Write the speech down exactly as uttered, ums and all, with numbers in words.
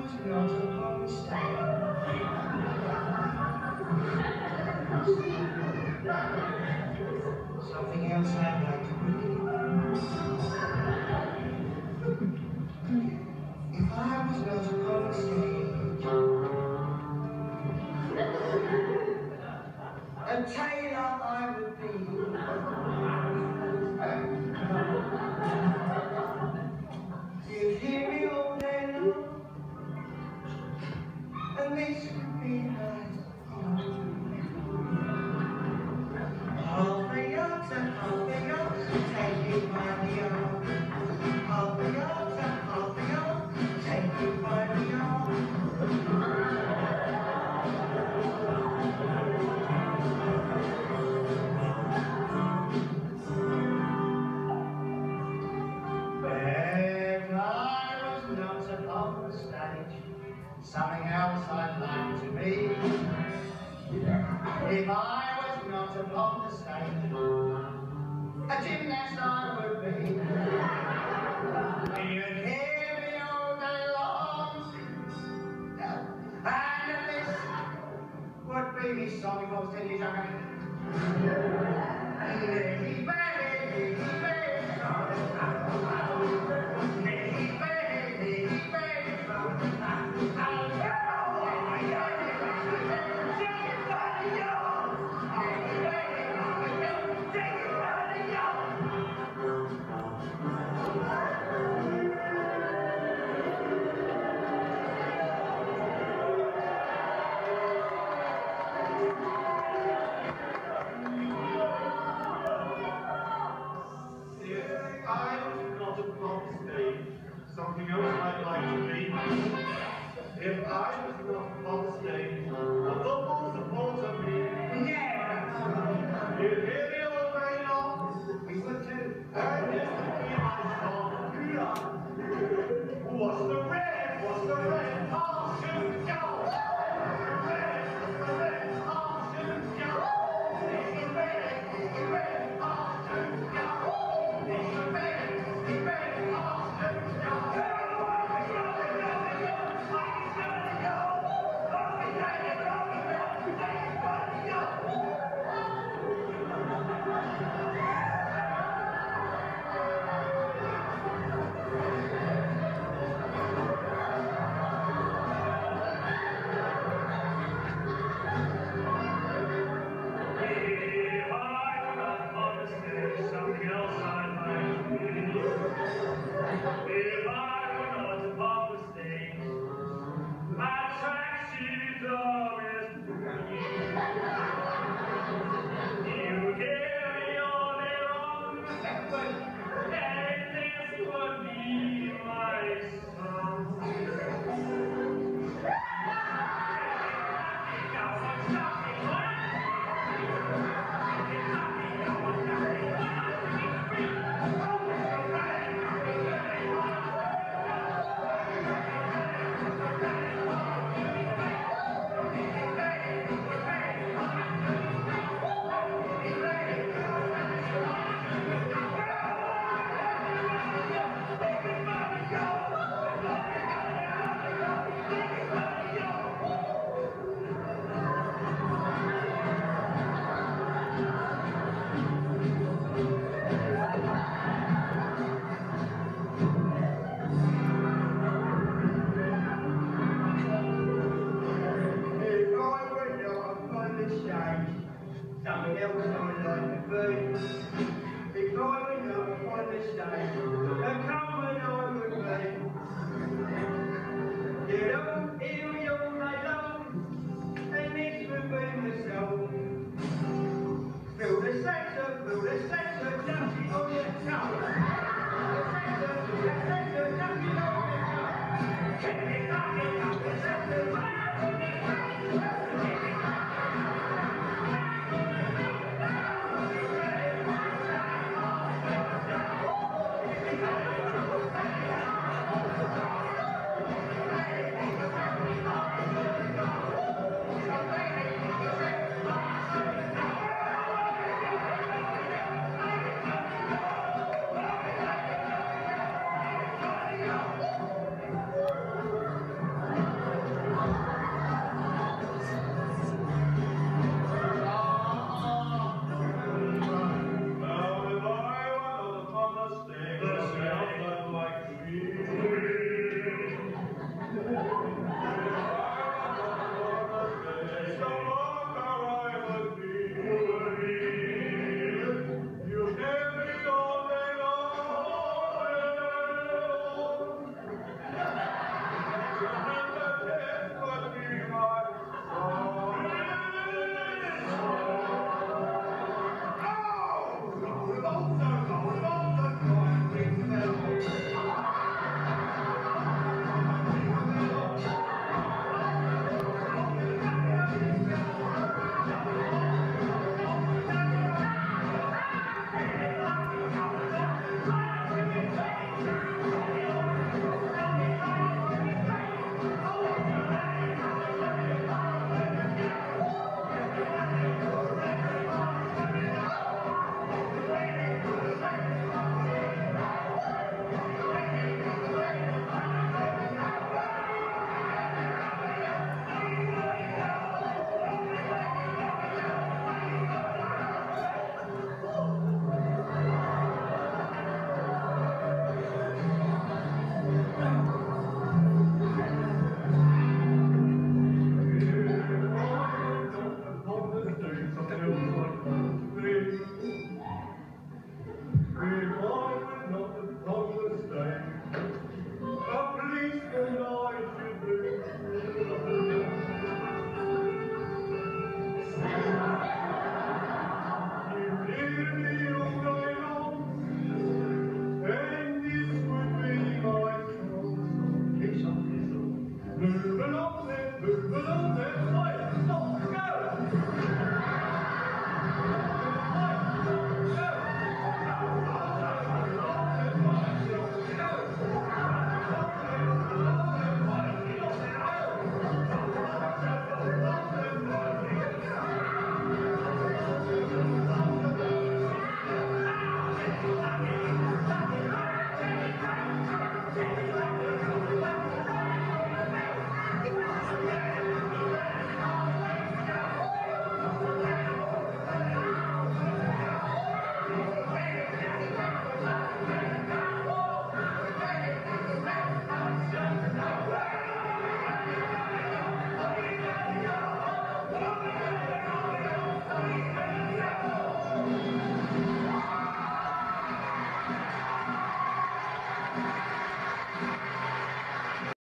was not upon the stage, something else I'd like to believe. If I was not upon the stage, a tailor I would be. You'd hear me all day long, and this would be nice. Half a yacht and half a yacht, take you by the arm. Half a yacht and half a yacht, take you by the arm. But I was not upon the stage, something else I'd like to be. If I was not upon the stage, a gymnast I would be. You'd hear me all day long, and this would be me song if I was ten years younger. Lady baby, baby, lady baby, baby, Hello,